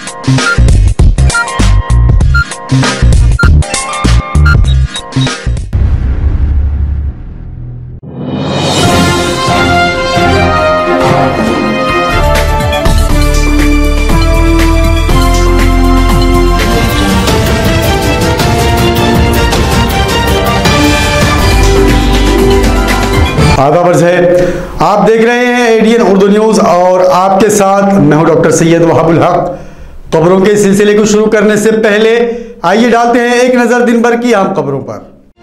आदाब है, आप देख रहे हैं एडीएन उर्दू न्यूज़ और आपके साथ मैं हूं डॉक्टर सैयद वहाबुल हक। खबरों के सिलसिले को शुरू करने से पहले आइए डालते हैं एक नज़र दिन भर की अहम खबरों पर।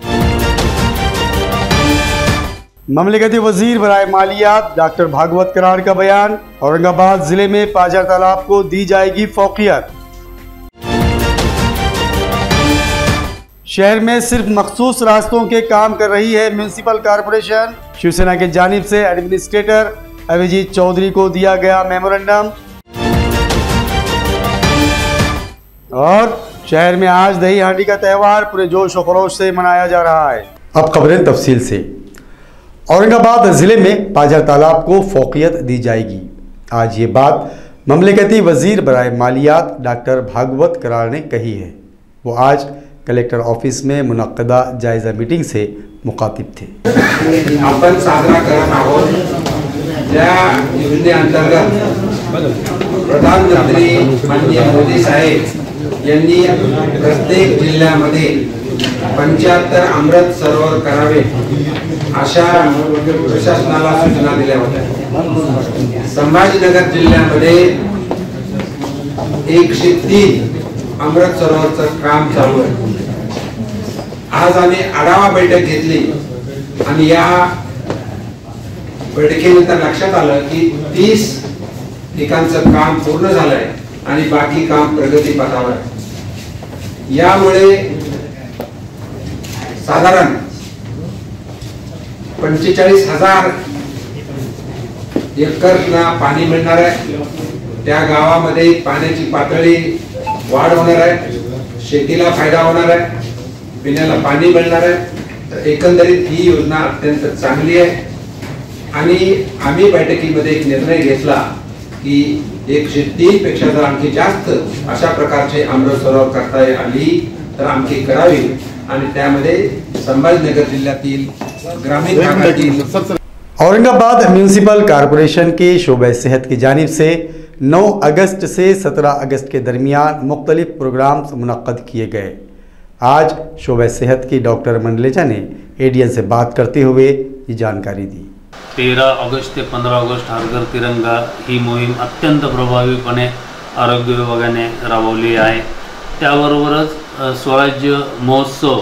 ममलिकती वजीर बराए मालियात डॉक्टर भागवत करार का बयान। औरंगाबाद जिले में पाजर तालाब को दी जाएगी फौकियत। शहर में सिर्फ मखसूस रास्तों के काम कर रही है म्यूनिसिपल कॉरपोरेशन। शिवसेना की जानिब से एडमिनिस्ट्रेटर अभिजीत चौधरी को दिया गया मेमोरेंडम। और शहर में आज दही हांडी का त्यौहार पूरे जोश और खरोश से मनाया जा रहा है। अब खबरें तफसील से। औरंगाबाद जिले में पाजर तालाब को फौकियत दी जाएगी। आज ये बात ममलिकती वजीर बराए मालियात डॉक्टर भागवत करार ने कही है। वो आज कलेक्टर ऑफिस में मुनक्कदा जायजा मीटिंग से मुखातिब थे। आपण साजरा करत आहोत ज्या योजनेअंतर्गत प्रधानमंत्री माननीय मोदी साहेब यांनी प्रत्येक जिल्ह्यामध्ये 75 अमृत सरोवर करावे अशा प्रशासनाला सूचना दिल्या होत्या। संभाजीनगर जिल्ह्यामध्ये 103 अमृत सरोवरचं काम चालू आहे। आज आम्ही आढावा बैठक घेतली आणि या बैठकीनंतर लक्षात आलं की 30 ठिकाणचं काम पूर्ण झालंय आणि बाकी काम प्रगतीपथावर आहे। यामुळे साधारण 45,000 एकरना पाणी मिळणार आहे। त्या गावामध्ये पाण्याची पातळी वाढ होणार आहे, शेतीला फायदा होणार आहे, पिण्याला पाणी मिळणार आहे। तर एकंदरीत ही योजना अत्यंत चांगली आहे आणि आम्ही बैठकीमध्ये एक निर्णय घेतला की 103 पेक्षा जर आणखी जास्त अशा प्रकारचे अमृत सरोवर करता आली तर आणखी करावी आणि त्यामध्ये संभाजीनगर जिल्ह्यातील ग्रामीण भागातील औरंगाबाद म्यूनिसिपल कॉरपोरेशन के शोबे सेहत की जानिब से 9 अगस्त से 17 अगस्त के दरमियान मुख्तलिफ प्रोग्राम्स मुनक्कद किए गए। आज शोबे सेहत की डॉक्टर मंडलेचा ने एडीएन से बात करते हुए ये जानकारी दी। 13 ऑगस्ट ते 15 ऑगस्ट हर घर तिरंगा ही मोहीम अत्यंत प्रभावीपणे आरोग्य विभागाने राबवली आहे। त्याबरोबरच स्वराज्य महोत्सव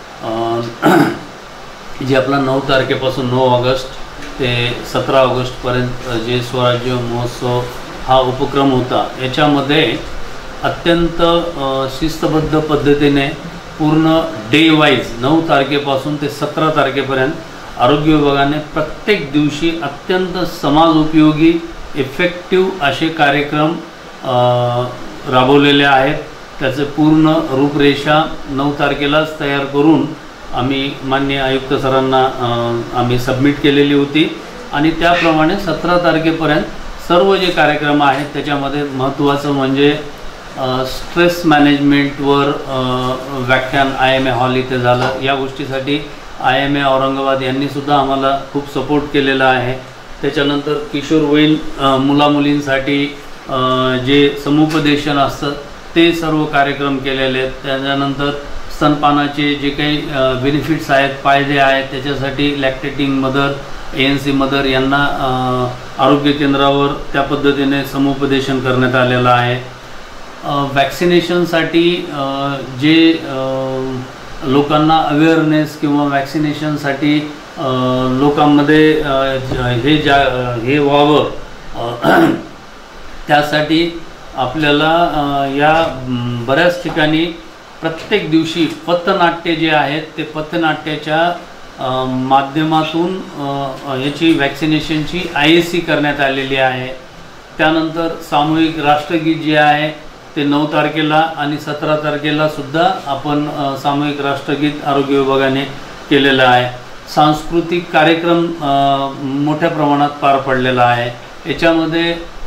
जे आपला 9 तारखेपासून 9 ऑगस्ट ते 17 ऑगस्टपर्यंत जे स्वराज्य महोत्सव हा उपक्रम होता, याच्यामध्ये अत्यंत शिस्तबद्ध पद्धतीने पूर्ण डे वाईज 9 तारखेपासून ते 17 तारखेपर्यंत आरोग्य विभागाने प्रत्येक दिवशी अत्यंत समाज उपयोगी इफेक्टिव्ह असे कार्यक्रम राबवलेले आहेत। त्याचे पूर्ण रूपरेषा 9 तारखेलाच तयार करून आम्ही माननीय आयुक्त सरांना आम्ही सबमिट केलेली होती आणि त्याप्रमाणे 17 तारखेपर्यंत सर्व जे कार्यक्रम आहेत त्याच्यामध्ये महत्त्वाचं म्हणजे स्ट्रेस मॅनेजमेंटवर व्याख्यान IMA हॉल इथे झालं। या गोष्टीसाठी IMA औरंगाबाद यांनी सुद्धा आम्हाला खूप सपोर्ट केलेला आहे। त्याच्यानंतर किशोरवयीन मुलामुलींसाठी जे समुपदेशन असतं ते सर्व कार्यक्रम केलेले आहेत। त्याच्यानंतर स्तनपानाचे जे काही बेनिफिट्स आहेत, फायदे आहेत, त्याच्यासाठी लॅक्टेटिंग मदर ANC मदर यांना आरोग्य केंद्रावर त्या पद्धतीने समुपदेशन करण्यात आलेलं आहे। वॅक्सिनेशनसाठी जे लोकांना अवेअरनेस किंवा वॅक्सिनेशनसाठी लोकांमध्ये हे व्हावं त्यासाठी आपल्याला या बऱ्याच ठिकाणी प्रत्येक दिवशी पथनाट्य जे आहेत ते पथनाट्याच्या माध्यमातून याची वॅक्सिनेशनची IAC करण्यात आलेली आहे। त्यानंतर सामूहिक राष्ट्रगीत जे आहे ते 9 तारखेला आणि 17 तारखेला सुद्धा आपण सामूहिक राष्ट्रगीत आरोग्य विभागाने केलेलं आहे। सांस्कृतिक कार्यक्रम मोठ्या प्रमाणात पार पडलेला आहे। याच्यामध्ये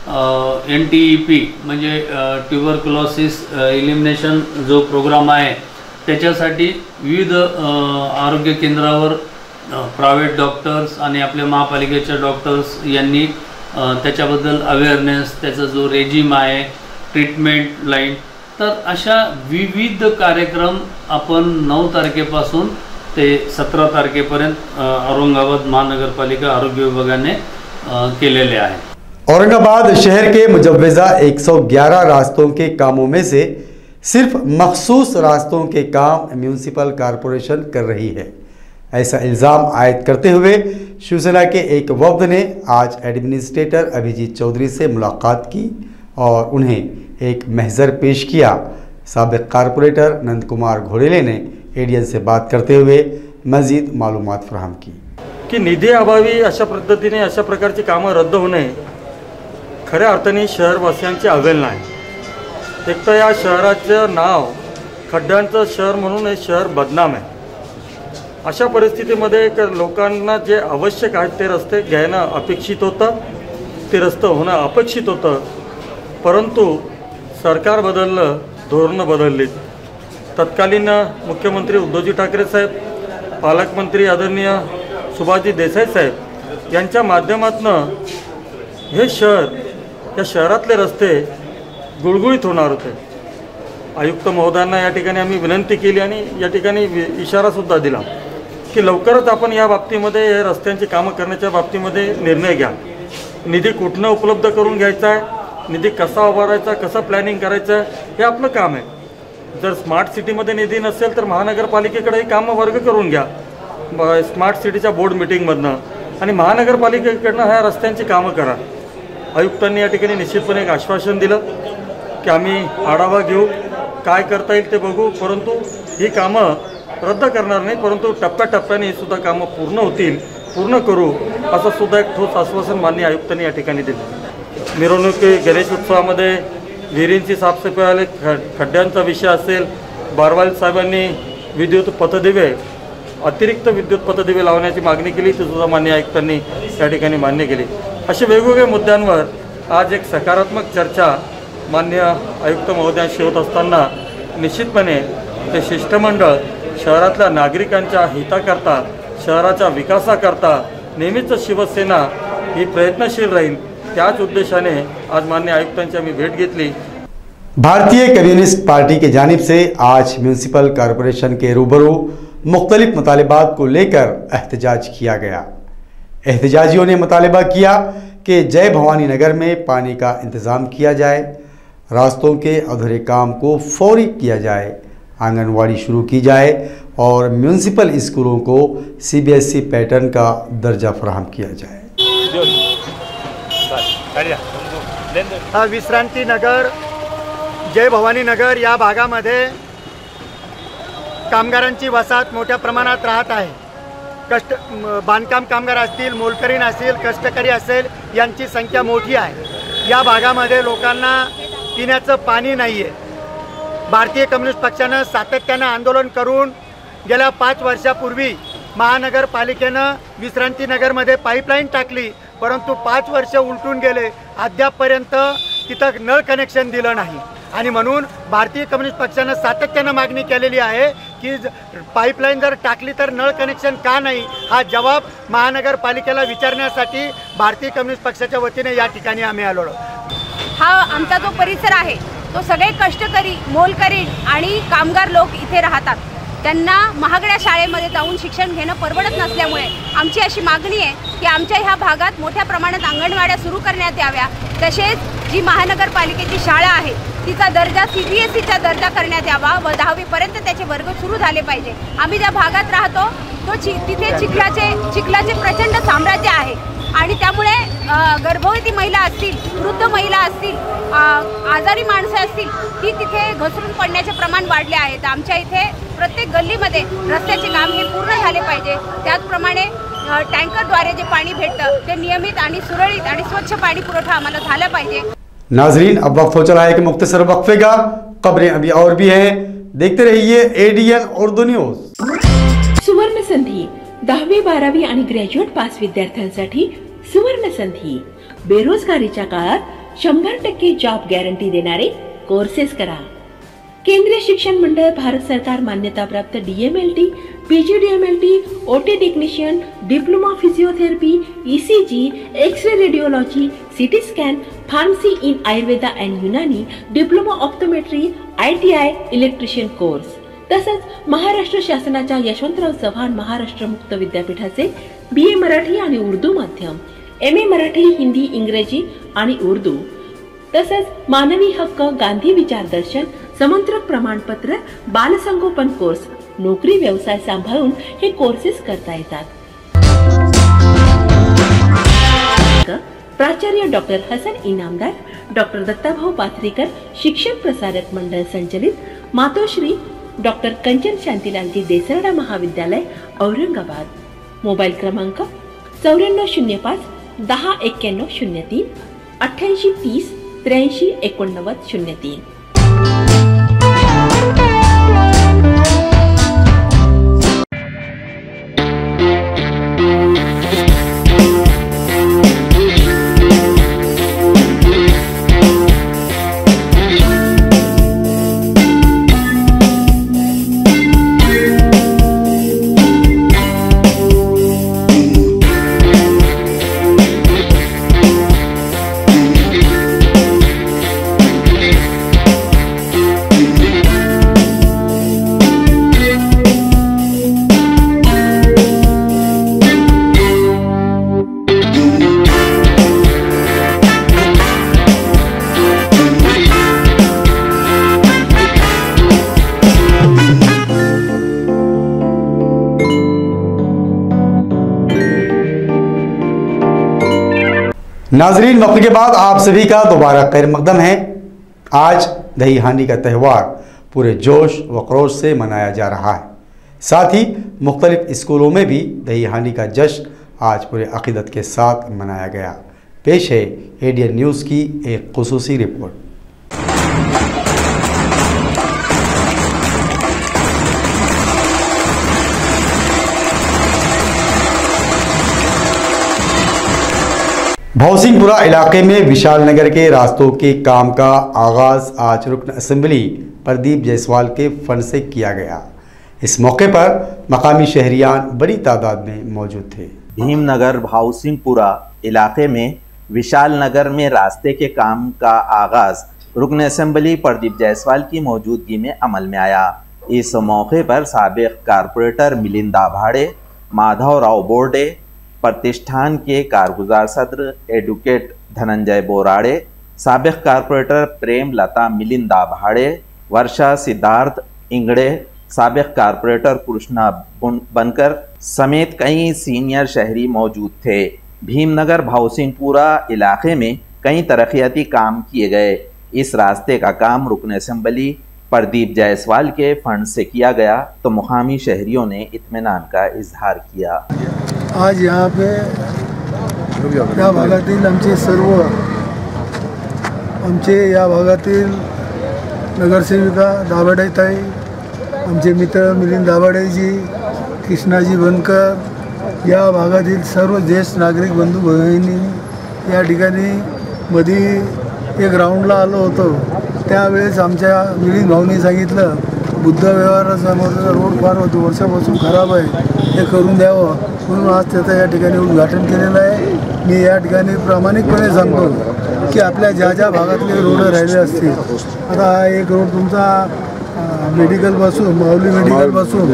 NTEP म्हणजे ट्युबरक्युलोसिस इलिमिनेशन जो प्रोग्राम आहे त्याच्यासाठी विविध आरोग्य केंद्रावर प्रायव्हेट डॉक्टर्स आणि आपल्या महापालिकेच्या डॉक्टर्स यांनी त्याच्याबद्दल अवेअरनेस, त्याचा जो रेजिम आहे, ट्रीटमेंट लाईन, तर अशा विविध कार्यक्रम आपण 9 तारखेपासून ते 17 तारखेपर्यंत औरंगाबाद महानगरपालिका आरोग्य विभागाने केलेले आहेत। औरंगाबाद शहर के मुजव्वज़ा 111 रास्तों के कामों में से सिर्फ मखसूस रास्तों के काम म्यूनिसिपल कॉरपोरेशन कर रही है, ऐसा इल्ज़ाम आयद करते हुए शिवसेना के एक वफ्द ने आज एडमिनिस्ट्रेटर अभिजीत चौधरी से मुलाकात की और उन्हें एक महजर पेश किया। साबिक कारपोरेटर नंद कुमार घोडेले ने एडीएन से बात करते हुए मजीद मालूमात फराहम की की निधी अभावी अशा पद्धतीने अशा प्रकारची कामं रद्द होणे खऱ्या अर्थाने शहरवासियांची अवहेलना आहे। एक तर या शहराचं नाव खड्ड्यांचं शहर म्हणून हे शहर बदनाम आहे। अशा परिस्थितीमध्ये लोकांना जे आवश्यक आहे ते रस्ते घेणं अपेक्षित होतं, ते रस्ते होणं अपेक्षित होतं, परंतु सरकार बदललं, धोरणं बदलली। तत्कालीन मुख्यमंत्री उद्धवजी ठाकरे साहेब, पालकमंत्री आदरणीय सुभाषजी देसाई साहेब यांच्या माध्यमातून हे शहर, या शहरातले रस्ते गुळगुळीत होणार होते। आयुक्त महोदयांना या ठिकाणी आम्ही विनंती केली आणि या ठिकाणी इशारासुद्धा दिला की लवकरच आपण या बाबतीमध्ये हे रस्त्यांची कामं करण्याच्या बाबतीमध्ये निर्णय घ्या। निधी कुठनं उपलब्ध करून घ्यायचा आहे, निधी कसा उभारायचा, कसं प्लॅनिंग करायचं आहे, हे आपलं काम आहे। जर स्मार्ट सिटीमध्ये निधी नसेल तर महानगरपालिकेकडे ही कामं वर्ग करून घ्या स्मार्ट सिटीच्या बोर्ड मीटिंगमधनं, आणि महानगरपालिकेकडनं ह्या रस्त्यांची कामं करा। आयुक्तांनी या ठिकाणी निश्चितपणे एक आश्वासन दिलं की आम्ही आढावा घेऊ, काय करता येईल ते बघू, परंतु ही कामं रद्द करणार नाही, परंतु टप्प्याटप्प्याने ही सुद्धा कामं पूर्ण होतील, पूर्ण करू असं सुद्धा एक ठोस आश्वासन माननीय आयुक्तांनी या ठिकाणी दिलं। मिरवणुकी गणेश उत्सवामध्ये विहिरींची साफसफाई आले, खड्ड्यांचा विषय असेल, बारवाल साहेबांनी विद्युत पथदिवे, अतिरिक्त विद्युत पथदिवे लावण्याची मागणी केली, ती सुद्धा माननीय आयुक्तांनी या ठिकाणी मान्य केली। अशा वेगवेगळ्या मुद्द्यांवर आज एक सकारात्मक चर्चा माननीय आयुक्त महोदयांशी होत असताना निश्चितपणे ते शिष्टमंडळ शहरातल्या नागरिकांच्या हिताकरता, शहराच्या विकासाकरता नेहमीच शिवसेना ही प्रयत्नशील राहील, त्याच उद्देशाने आज माननीय आयुक्तांची आम्ही भेट घेतली। भारतीय कम्युनिस्ट पार्टी की जानिब से आज म्यूनिसिपल कॉरपोरेशन के रूबरू मुख्तलिफ मुतालिबात को लेकर एहतजाज किया गया। एहतजाजियों ने मुतालिबा किया कि जय भवानी नगर में पानी का इंतज़ाम किया जाए, रास्तों के अधूरे काम को फौरी किया जाए, आंगनवाड़ी शुरू की जाए और म्यूनिसिपल स्कूलों को CBSE पैटर्न का दर्जा फराहम किया जाए। विश्रांती नगर, जय भवानी नगर या भागामध्ये कामगारांची वसाहत मोठ्या प्रमाणात राहत आहे। बांधकाम कामगार असतील, मोलकरीण असतील, कष्टकरी असेल, यांची संख्या मोठी आहे। या भागामध्ये लोकांना पिण्याचं पाणी नाही आहे। भारतीय कम्युनिस्ट पक्षानं सातत्यानं आंदोलन करून गेल्या 5 वर्षापूर्वी महानगरपालिकेनं विश्रांती नगरमध्ये पाईपलाईन टाकली, परंतु 5 वर्ष उलटून गेले, अद्यापपर्यंत तिथं नळ कनेक्शन दिलं नाही। आणि म्हणून भारतीय कम्युनिस्ट पक्षानं सातत्यानं मागणी केलेली आहे की पाईपलाईन जर टाकली तर नळ कनेक्शन का नाही, हा जवाब महानगरपालिकेला विचारण्यासाठी भारतीय कम्युनिस्ट पक्षाच्या वतीने या ठिकाणी आम्ही आलो। हा आमचा जो परिसर आहे तो सगळे कष्टकरी, मोलकरीण आणि कामगार लोक इथे राहतात। त्यांना महागड्या शाळेमध्ये जाऊन शिक्षण घेणं परवडत नसल्यामुळे आमची अशी मागणी आहे की आमच्या ह्या भागात मोठ्या प्रमाणात अंगणवाड्या सुरू करण्यात याव्या। तसेच जी महानगरपालिकेची शाळा आहे तिचा दर्जा CBSEचा दर्जा करण्यात यावा व 10वी पर्यंत त्याचे वर्ग सुरू झाले पाहिजे। आम्ही ज्या भागात राहतो तो तिथे चिखलाचे प्रचंड साम्राज्य आहे आणि त्यामुळे गर्भवती महिला असतील, वृद्ध महिला असतील, आजारी माणसं असतील, ही तिथे घसरून पडण्याचे प्रमाण वाढले आहे। तर आमच्या इथे प्रत्येक गल्लीमध्ये रस्त्याचे काम हे पूर्ण झाले पाहिजे। त्याचप्रमाणे टँकरद्वारे जे पाणी भेटतं ते नियमित आणि सुरळीत आणि स्वच्छ पाणी पुरवठा आम्हाला झाला पाहिजे। नाजरीन, अब वक्त हो चला है कि मुख्तसर वक्फे का, खबरें अभी और भी हैं, देखते रहिए ADN उर्दू न्यूज। सुवर्ण संधी 10वी 12वी आणि ग्रॅज्युएट पास विद्यार्थ्यांसाठी सुवर्ण संधी। बेरोजगारीच्या काळात 100% जॉब गॅरंटी देणारे कोर्सेस करा। केंद्रीय शिक्षण मंडळ भारत सरकार मान्यताप्राप्त DMLT, PGDMLT, OT technician, diploma physiotherapy, ECG, x-ray radiology, CT scan, pharmacy in Ayurveda and Unani, diploma optometry, ITI electrician course, तसंच महाराष्ट्र शासनाच्या यशवंतराव चव्हाण महाराष्ट्र मुक्त विद्यापीठाचे BA मराठी आणि उर्दू माध्यम, MA मराठी, हिंदी, इंग्रजी आणि उर्दू, तसंच मानवी हक्क, गांधी विचार दर्शन, समंत्रक प्रमाणपत्र, बालसंगोपन कोर्स, नोकरी व्यवसाय सांभाळून हे कोर्सेस करता येतात। प्राचार्य डॉक्टर हसन इनामदार, डॉक्टर दत्ताभाऊ पाथरीकर शिक्षण प्रसारक मंडळ संचलित, मातोश्री डॉक्टर कंचन शांतीलालजी देसरडा महाविद्यालय औरंगाबाद। मोबाईल क्रमांक 9405 109103 8830 83 8903। नाजरीन, वक्त के बाद आप सभी का दोबारा खैर मकदम है। आज दही हांडी का त्यौहार पूरे जोश व खरोश से मनाया जा रहा है। साथ ही मुख्तलिफ स्कूलों में भी दही हांडी का जश्न आज पूरे अकीदत के साथ मनाया गया। पेश है ADN न्यूज़ की एक खुसूसी रिपोर्ट। भौसिंगपुरा इलाके में विशाल नगर के रास्तों के काम का आगाज़ आज रुकन असेंबली प्रदीप जायसवाल के फंड से किया गया। इस मौके पर मकामी शहरियान बड़ी तादाद में मौजूद थे। भीमनगर भाउसिंगपुरा इलाके में विशाल नगर में रास्ते के काम का आगाज़ रुकन असेंबली प्रदीप जायसवाल की मौजूदगी में अमल में आया। इस मौके पर साबिक कारपोरेटर मिलिंद दाभाड़े, माधव राव बोर्डे, प्रतिष्ठान के कारगुजार सदर एडवोकेट धनंजय बोराड़े, साबिक कारपोरेटर प्रेम लता मिलिंद दाभाड़े, वर्षा सिद्धार्थ इंगड़े, साबिक कारपोरेटर कृष्णा बनकर समेत कई सीनियर शहरी मौजूद थे। भीमनगर भाउसिंगपुरा इलाके में कई तरक्याती काम किए गए। इस रास्ते का काम रुकन असेंबली प्रदीप जायसवाल के फंड से किया गया तो मुकामी शहरियों ने इत्मीनान का इजहार किया। आज यहाँ पे या भागातील आमचे या भागातील नगरसेविका दाभाडेताई, आमचे मित्र मिलिंद दाभाडेजी, कृष्णाजी बनकर, या भागातील सर्व ज्येष्ठ नागरिक बंधू भगिनी या ठिकाणी मध्ये एक राऊंडला आलो होतो। त्यावेळेस आमच्या मिलिंद भाऊनी सांगितलं बुद्ध व्यवहारासमोरचा रोड फार वर्षापासून खराब आहे, हे करून द्यावं, म्हणून आज त्याचं या ठिकाणी उद्घाटन केलेलं आहे। मी या ठिकाणी प्रामाणिकपणे सांगतो की आपल्या ज्या ज्या भागातले रोड राहिले असतील, आता हा एक रोड तुमचा मेडिकलपासून माऊली मेडिकलपासून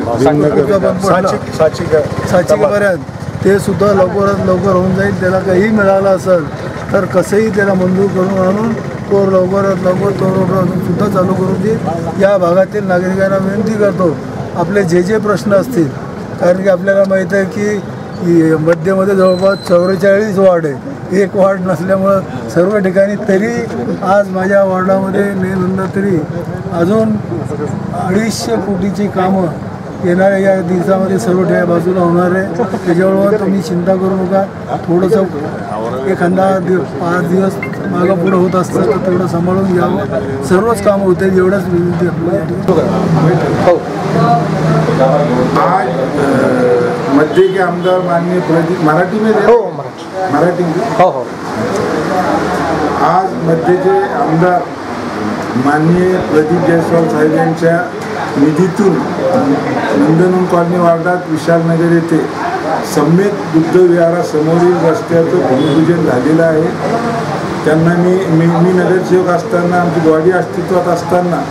साचिकापर्यंत ते सुद्धा लवकरात लवकर होऊन जाईल। त्याला काही मिळालं असेल तर कसंही त्याला मंजूर करून आणून तो लवकरात लवकर तो रोड सुद्धा चालू करून देईल। या भागातील नागरिकांना विनंती करतो, आपले जे जे प्रश्न असतील, कारण की आपल्याला माहीत आहे की मध्यमध्ये जवळपास 44 वार्ड आहे, एक वार्ड नसल्यामुळं सर्व ठिकाणी तरी आज माझ्या वार्डामध्ये नाही म्हणलं तरी अजून 250 कोटीची कामं येणाऱ्या या दिवसामध्ये सर्व ठिकाणी बाजूला होणार आहे। त्याच्यामुळे तुम्ही चिंता करू नका, थोडंसं एखादा 5 दिवस मागं पुढं होत असतं तर तेवढं सांभाळून घ्यावं, सर्वच कामं होते एवढंच विनंती आपल्याला। आज मध्य के आमदार माननीय प्रदीप मराठी में मराठी आज मध्यचे आमदार माननीय प्रदीप जयस्वाल साहेब यांच्या निधीतून नंदनवन कॉलनी वार्डात विशालनगर येथे सम्यक बुद्ध विहारासमोरील रस्त्याचं भूमिपूजन झालेलं आहे। त्यांना मी नगरसेवक असताना, आमची बॉडी अस्तित्वात असताना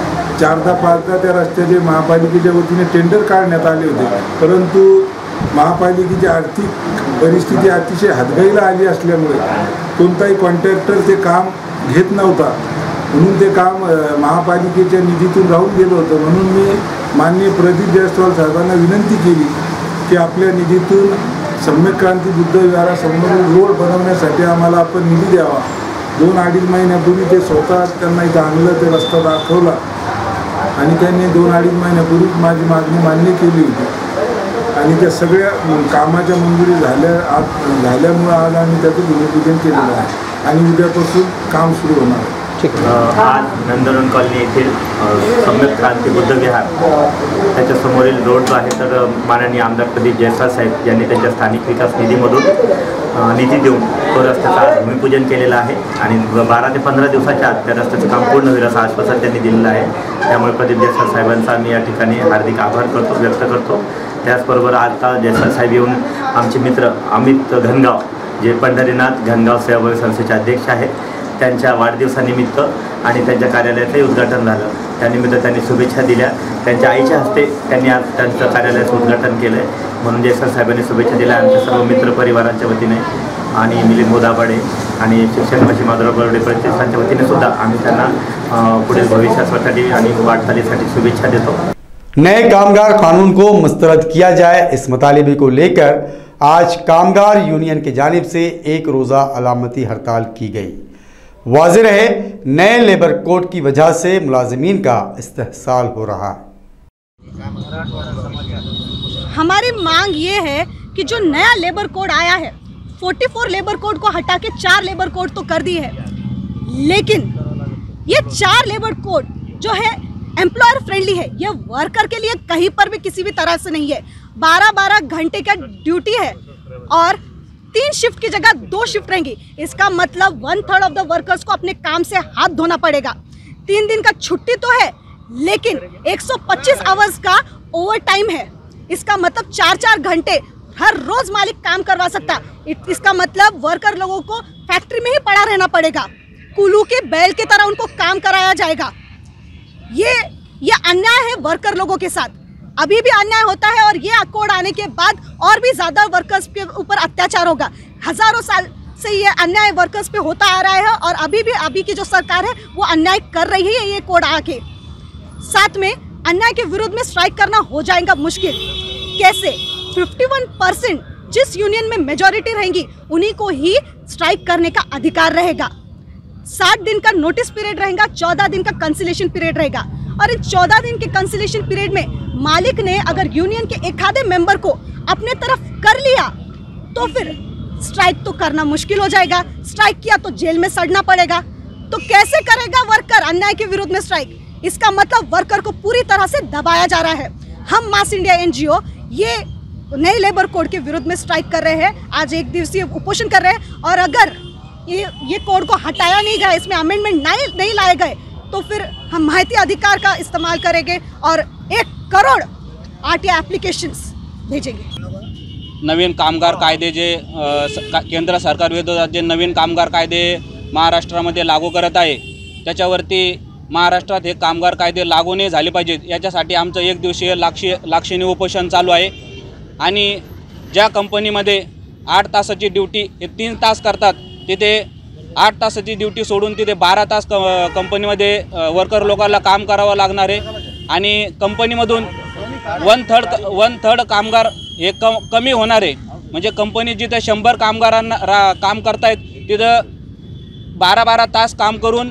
4दा-5दा त्या रस्त्याचे महापालिकेच्या वतीने टेंडर काढण्यात आले होते, परंतु महापालिकेची आर्थिक परिस्थिती अतिशय हातगाईला आली असल्यामुळे कोणताही कॉन्ट्रॅक्टर ते काम घेत नव्हता, म्हणून ते काम महापालिकेच्या निधीतून राहून गेलं होतं। म्हणून मी माननीय प्रदीप जयस्वाल साहेबांना विनंती केली की आपल्या निधीतून सम्यक क्रांती बुद्ध विहारासमोर रोड बनवण्यासाठी आम्हाला आपण निधी द्यावा। 2-2.5 महिन्यापूर्वी ते स्वतः त्यांना इथं आणलं, ते रस्ता दाखवला आणि त्यांनी 2-2.5 महिन्यापूर्वीच माझी मागणी मान्य केली होती आणि त्या सगळ्या कामाच्या मंजुरी झाल्यामुळे आज आम्ही त्याचं भूमिपूजन केलेलं आहे आणि उद्यापासून काम सुरू होणार आहे। आज नंदनवन कॉलनी येथील सम्यक क्रांती बुद्ध विहार त्याच्यासमोरील रोड जो आहे तर माननीय आमदार प्रदीप जयस्वाल साहेब यांनी त्यांच्या स्थानिक विकास निधीमधून निधी देऊन तो रस्त्याचं भूमिपूजन केलेलं आहे आणि 12 ते 15 दिवसाच्या आत त्या रस्त्याचं काम पूर्ण होईल असं आश्वासन त्यांनी दिलेलं आहे। त्यामुळे प्रदीप जयस्वाल साहेबांचा मी या ठिकाणी हार्दिक आभार व्यक्त करतो। त्याचबरोबर आता जयस्वाल साहेब येऊन आमचे मित्र अमित घनगाव, जे पंढरीनाथ घनगाव सेवाभावी संस्थेचे अध्यक्ष आहेत, त्यांच्या वाढदिवसानिमित्त आणि त्यांच्या कार्यालयाचंही उद्घाटन झालं, त्यानिमित्त त्यांनी शुभेच्छा दिल्या। त्यांच्या आईच्या हस्ते त्यांनी आज त्यांचं कार्यालयाचं उद्घाटन केलं आहे, म्हणून जयस्वाल साहेबांनी शुभेच्छा दिल्या। आमच्या सर्व मित्र परिवारांच्या वतीने आणि मिलिंद मोदाबाडे आणि शिक्षण मंत्री माधवराव बर्डे प्रतिष्ठानच्या वतीने सुद्धा आम्ही त्यांना पुढील भविष्यासाठी आणि वाटचालीसाठी शुभेच्छा देतो। नए कामगार कानून को मुस्तरद किया जाए, इस मुतालिबे को लेकर आज कामगार यूनियन की जानिब से 1 रोज़ा अलामती हड़ताल की गई। वाज़ेह रहे, नए लेबर कोड की वजह से मुलाजिमीन का इस्तेहसाल हो रहा है। हमारी मांग ये है कि जो नया लेबर कोड आया है, 44 लेबर कोड को हटा के 4 लेबर कोड तो कर दी है, लेकिन ये 4 लेबर कोड जो है एम्प्लॉयर फ्रेंडली है, ये वर्कर के लिए कहीं पर भी किसी भी तरह से नहीं है। 12-12 घंटे का ड्यूटी है और 3 शिफ्ट की जगह 2 शिफ्ट रहेंगी। इसका मतलब 1/3 ऑफ द वर्कर्स को अपने काम से हाथ धोना पड़ेगा। 3 दिन का छुट्टी तो है, लेकिन 125 आवर्स का ओवर टाइम है। इसका मतलब 4-4 घंटे हर रोज मालिक काम करवा सकता। इसका मतलब वर्कर लोगों को फैक्ट्री में ही पड़ा रहना पड़ेगा, कुल्लू के बैल की तरह उनको काम कराया जाएगा। ये अन्याय है वर्कर लोगों के साथ, अभी भी अन्याय होता है और ये कोड आने के बाद और भी ज़्यादा वर्कर्स के ऊपर अत्याचार होगा। हज़ारों साल से ये अन्याय वर्कर्स पे होता आ रहा है और अभी की जो सरकार है वो अन्याय कर रही है। ये कोड आके साथ में अन्याय के विरुद्ध में स्ट्राइक करना हो जाएगा मुश्किल। कैसे? 51% जिस यूनियन में मेजॉरिटी रहेंगी उन्हीं को ही स्ट्राइक करने का अधिकार रहेगा। 60 दिन का नोटिस पीरियड रहेगा, 14 दिन का कंसिलेशन पीरियड रहेगा और इन 14 दिन के कंसिलेशन पीरियड में मालिक ने अगर यूनियन के एक आधे मेंबर को अपने तरफ कर लिया तो फिर स्ट्राइक तो करना मुश्किल हो जाएगा। स्ट्राइक किया तो जेल में सड़ना पड़ेगा। तो कैसे करेगा वर्कर अन्याय के विरुद्ध में स्ट्राइक? इसका मतलब वर्कर को पूरी तरह से दबाया जा रहा है। हम मास इंडिया NGO ये नए लेबर कोड के विरुद्ध में स्ट्राइक कर रहे हैं, आज 1 दिवसीय उपोषण कर रहे हैं और अगर ये कोड को हटाया नहीं गया, इसमें अमेंडमेंट नहीं लाए गए तो फिर हम माहिती अधिकार का इस्तेमाल करेंगे और 1 करोड़ RTI एप्लीकेशंस भेजेंगे। नवीन कामगार कायदे जे केंद्र सरकार विरोधात जे नवीन कामगार कायदे महाराष्ट्रामध्ये लागू करत आहे, त्याच्यावरती महाराष्ट्रात हे कामगार कायदे लागू नाही झाले पाहिजेत याच्यासाठी आमचं 1 दिवसीय लाक्षणिक उपोषण चालू आहे। आणि ज्या कंपनीमध्ये 8 तासाची ड्यूटी हे 3 तास करतात, तिथे 8 तासाची ड्यूटी सोडून तिथे 12 तास कंपनीमध्ये वर्कर लोकांना काम करावं लागणार आहे आणि कंपनीमधून 1/3 कामगार हे कमी होणार आहे। म्हणजे कंपनी जिथे 100 कामगारांना काम करतायत तिथं 12-12 तास काम करून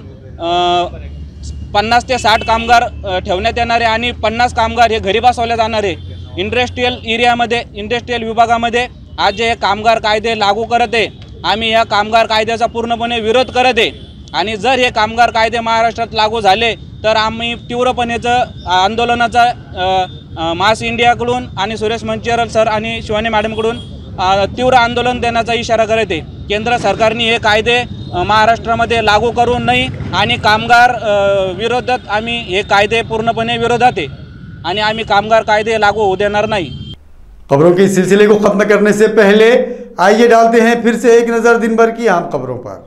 50 ते 60 कामगार ठेवण्यात येणार आहे आणि 50 कामगार हे घरी बसवले जाणार आहे। इंडस्ट्रियल एरियामध्ये, इंडस्ट्रियल विभागामध्ये आज जे कामगार कायदे लागू करत आहे, आम्ही या कामगार कायद्याचा पूर्णपणे विरोध करत आहे आणि जर हे कामगार कायदे महाराष्ट्रात लागू झाले तर आम्ही तीव्रपणेचं आंदोलनाचा मास इंडियाकडून आणि सुरेश मंचेरल सर आणि शिवानी मॅडमकडून तीव्र आंदोलन देण्याचा इशारा करत आहे। केंद्र सरकारने हे कायदे महाराष्ट्रामध्ये लागू करू नये आणि कामगार विरोधात आम्ही हे कायदे पूर्णपणे विरोधात आहे आणि आम्ही कामगार कायदे लागू होऊ देणार नाही। खबरों के सिलसिले को खत्म करने से पहले आइए डालते हैं फिर से एक नजर दिन भर की अहम खबरों पर।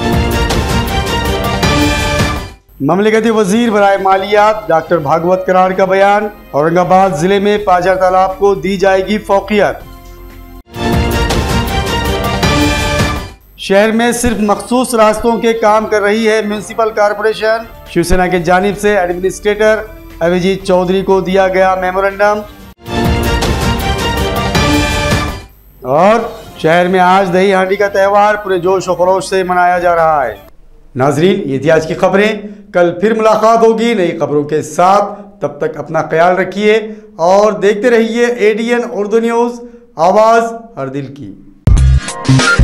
ममलिकती वजीर बराए मालियात डॉक्टर भागवत करार का बयान, औरंगाबाद जिले में पाजर तालाब को दी जाएगी फौकियत। शहर में सिर्फ मखसूस रास्तों के काम कर रही है म्युनिसिपल कॉरपोरेशन। शिवसेना की जानिब से एडमिनिस्ट्रेटर अभिजीत चौधरी को दिया गया मेमोरेंडम। और शहर में आज दही हांडी का त्यौहार पूरे जोश और खरोश से मनाया जा रहा है। नाजरीन, ये थी आज की खबरें। कल फिर मुलाकात होगी नई खबरों के साथ। तब तक अपना ख्याल रखिए और देखते रहिए ADN उर्दू न्यूज़, आवाज़ हर दिल की।